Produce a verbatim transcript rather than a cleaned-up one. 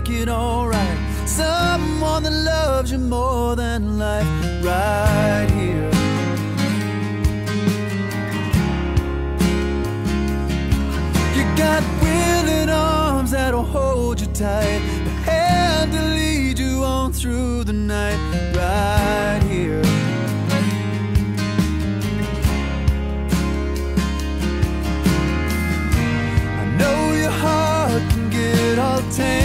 make it alright. Someone that loves you more than life, right here. You got willing arms that'll hold you tight, a hand to lead you on through the night, right here. I know your heart can get all tame,